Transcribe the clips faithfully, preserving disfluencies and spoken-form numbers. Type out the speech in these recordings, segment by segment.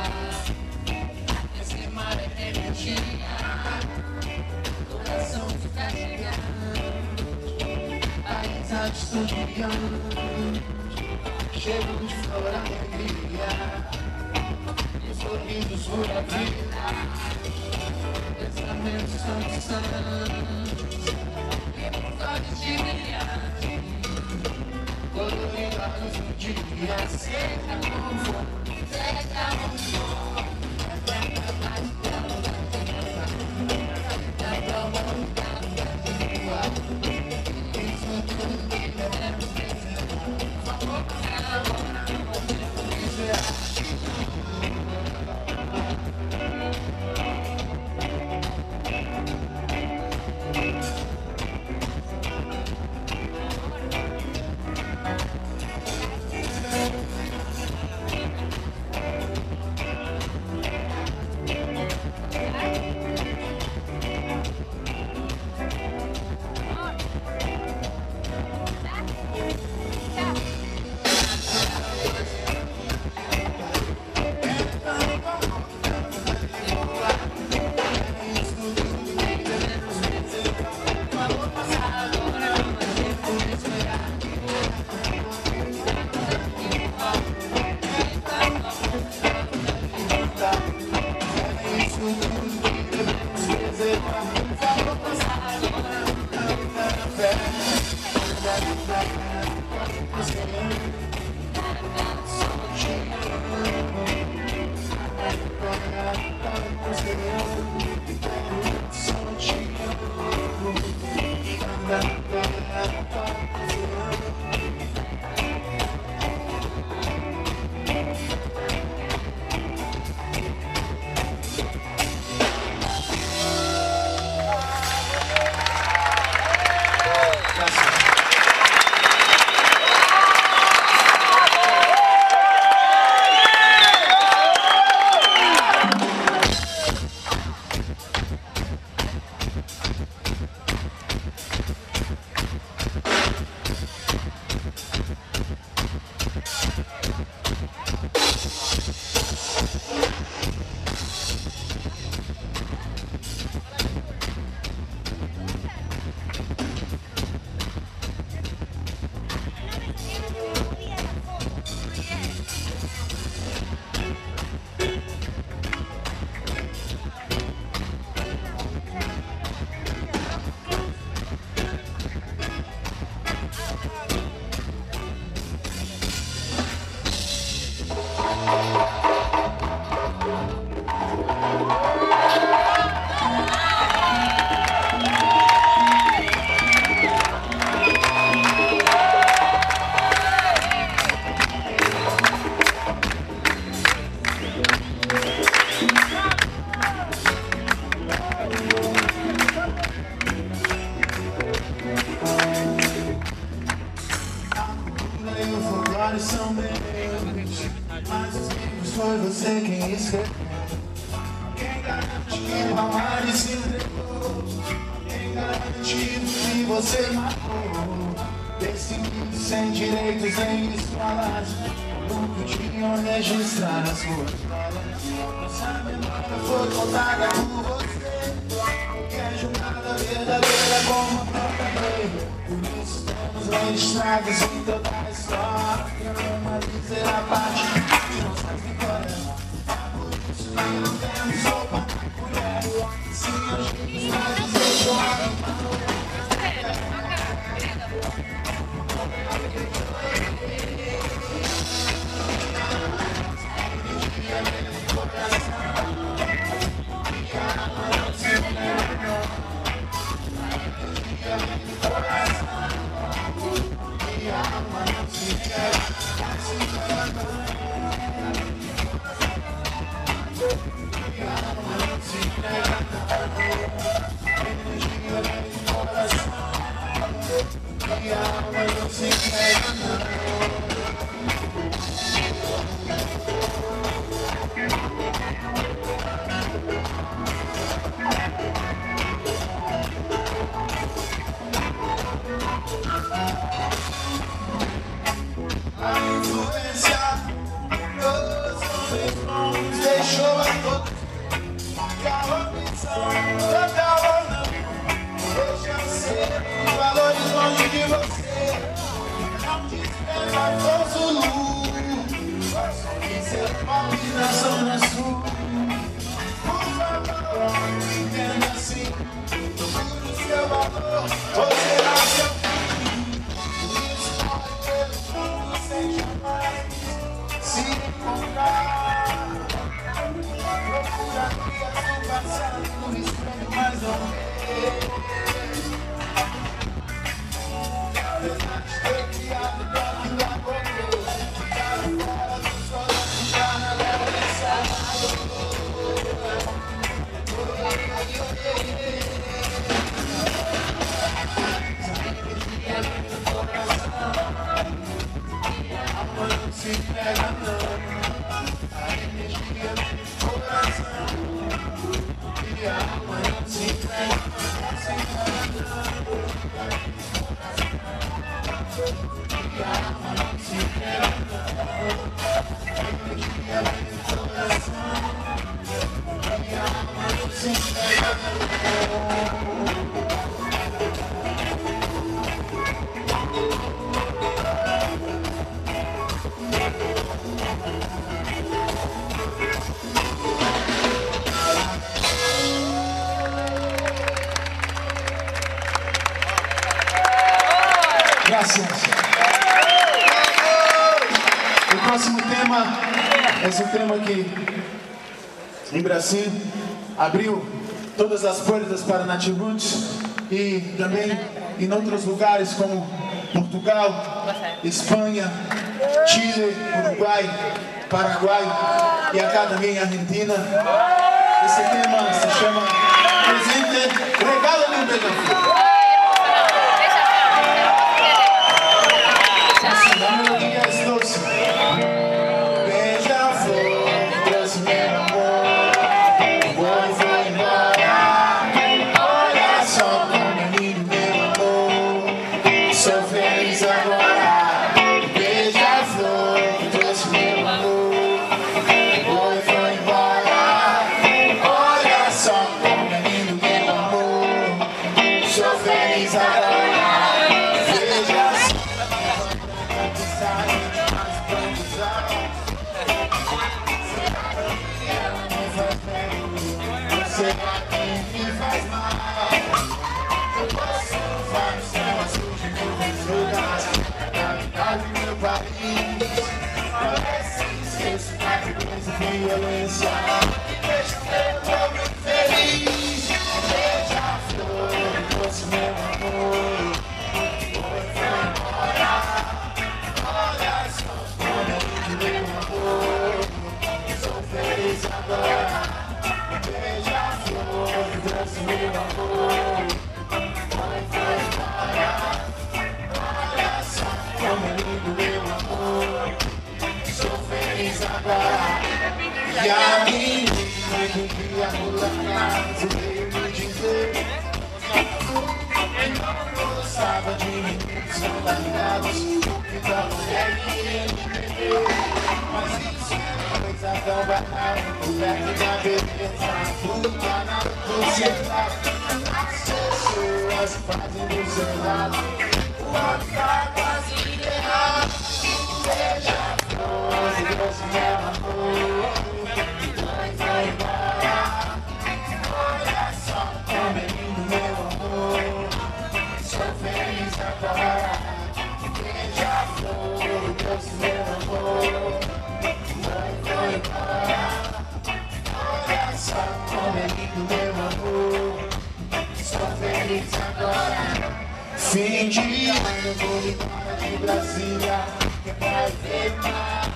esse mar é energia, coração fica gigante, paisagem estudiante, cheiro de flor, alegria, e sorrisos por a vida, pensamentos tão distantes, e vontades de brilhante, colorida a luz do dia, seca como for, seca como for. São meus, mas os livros foi você quem escreveu. Quem garante que o amar se entregou? Quem garante que você matou? Desse mundo sem direitos nem escolas, nunca tinham registrar as suas falas. Nossa memória foi contada por você, que é jornada verdadeira como a própria lei. Por isso temos registrados em toda a história uma terceira parte de nossas vitórias. Por isso que não temos roupa pra mulher, se a gente está dizendo a influência dos homens bons. show a todos. E a opção, toda ou não. Deixa eu ser os valores longe de você. Não te espera todo Zulu. Seu pop na zona sul. Por favor, entenda assim. Procure o seu valor, você nasceu fim. Isso pode pelo mundo sem jamais se encontrar. Procura dias no passado, no espelho mais ou menos. Apesar de ter criado o toque do amor, ficado fora dos olhos, já na leva de salvador. Amanhã não se pega não, a energia do coração. E amanhã não se pega não, se pega não. E amanhã não se pega não, a energia do coração. E amanhã não se pega não. Graças. O próximo tema é um tema que em Brasil abriu todas as portas para Natiruts e também em outros lugares como Portugal, Espanha, Chile, Uruguai, Paraguai e acá também em Argentina. Esse tema se chama Presente, Regálame um Beija-Flor. La melodía es doce. Beija-flor, trouxe meu amor. Voy, vou embora. Olha só como é lindo meu amor. Sou feliz agora. Beija-flor, trouxe meu amor. Voy, vou embora. Olha só como é lindo meu amor. Sou feliz agora. Você me faz mal. Eu posso levar no céu azul de nuvens rugas, capital de meu país. Parece que esqueço da violência e violência. Deixa meu povo feliz. Beija-flor, trouxe meu amor. Foi, foi embora. Olha só como é lindo meu amor. Sou feliz agora. Beija-flor, trouxe meu amor. Foi, foi embora. Olha só como é lindo meu amor. Sou feliz agora. E a menina que queria rolar na casa veio me dizer que não gostava de meninos são largados. Então mulher que ele bebeu. Mas isso é coisa tão banal. Perto da beleza, fruta na sociedade. As pessoas fazem do seu lado o homem tá quase errado. Beija-flor, trouxe meu amor. Vai, vai embora. Olha só como é lindo meu amor. Sou feliz agora. Beija-flor, trouxe meu amor. Vai, vai embora. Olha só como é lindo meu amor. Sou feliz agora. Fim de ano, vou embora de Brasília. Que vai ver mais.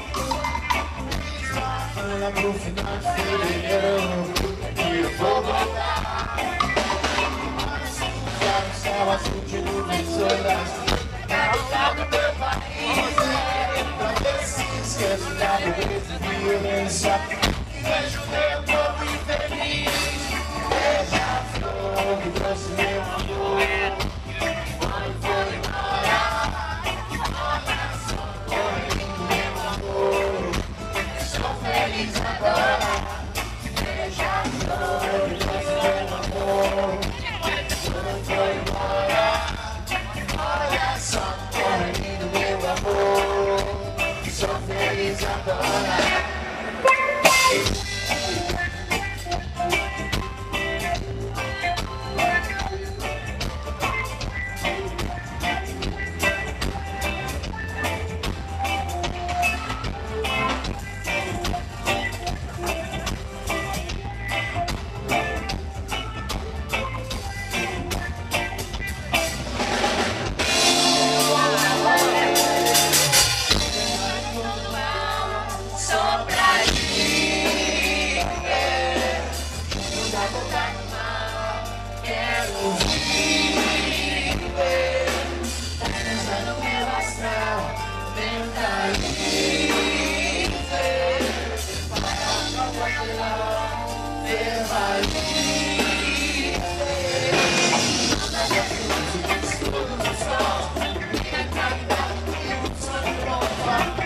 Ana pro final de fevereiro. E eu vou voltar. Já no céu azul de nuvens solas. Capital do meu país. Pra ver se esqueço da beleza e violência. E vejo meu povo infeliz. Beija-flor, que trouxe meu amor. Foi, foi embora. Olha só como é lindo meu amor. Sou feliz agora. Você vai viver. Todo no sol, minha caridade e o sonho bomba.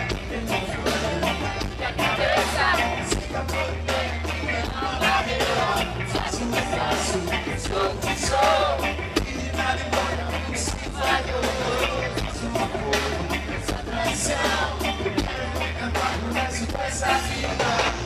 Minha cabeça, siga por bem, não barreira. Faço um passo, sou o que sou. E nada embora, se vai eu. Faço uma coisa, essa traição. Quero me cantar no resto dessa vida.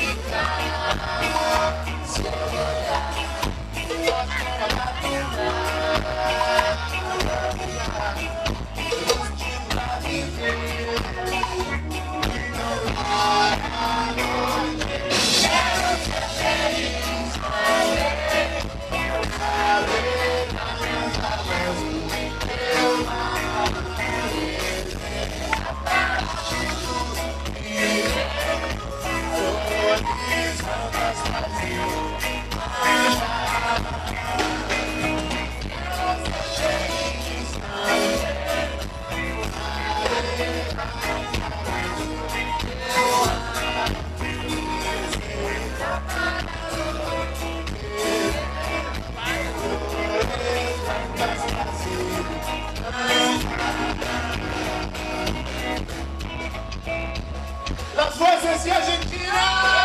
Bye. Las voces de Argentina.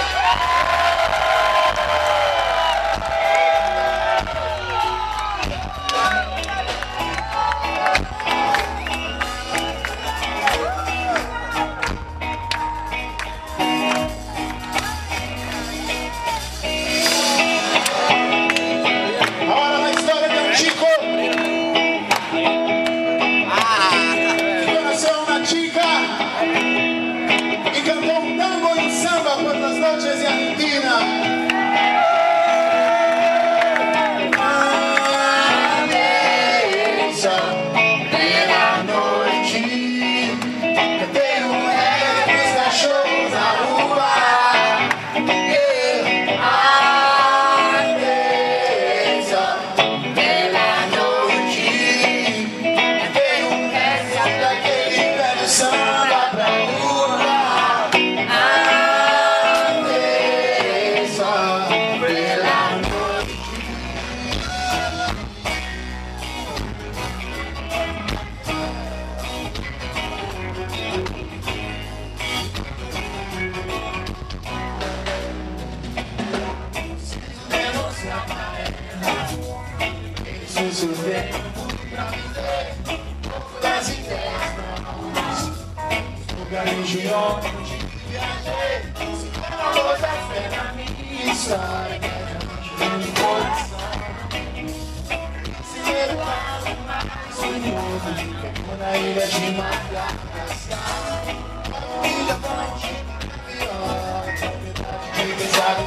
Ahora la historia de un chico que conoció a una chica y cantó un tango y un samba por las noches de Argentina. Mesa de la noche, que tengo un reggae, mis cachorros na rua. Isso vem pra viver um pouco das ideias novas. Lugares de onde viajei, se der uma lousa fé na missa, é de coração. Se levar mais um mundo, na ilha de Madagascar. Uma ilha forte, viola, de pesado.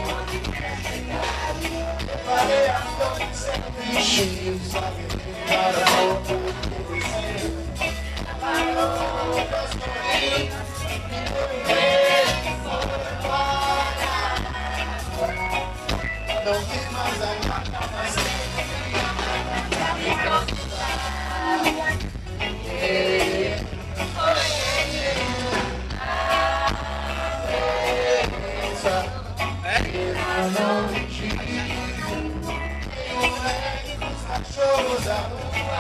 Falei a noite sem bicho, sabe? Para o não tem mais a gata, mas cachorros a rua.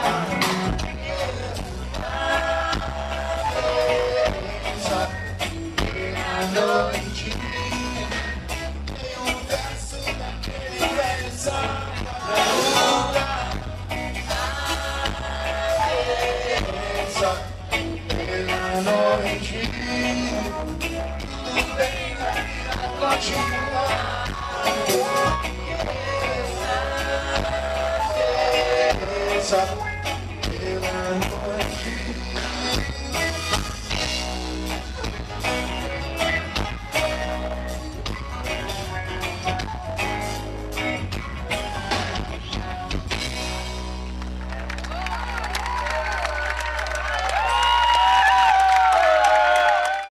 Na noite tem um verso daquele velho samba pra rua. Na noite tudo bem, a vida continua. Up.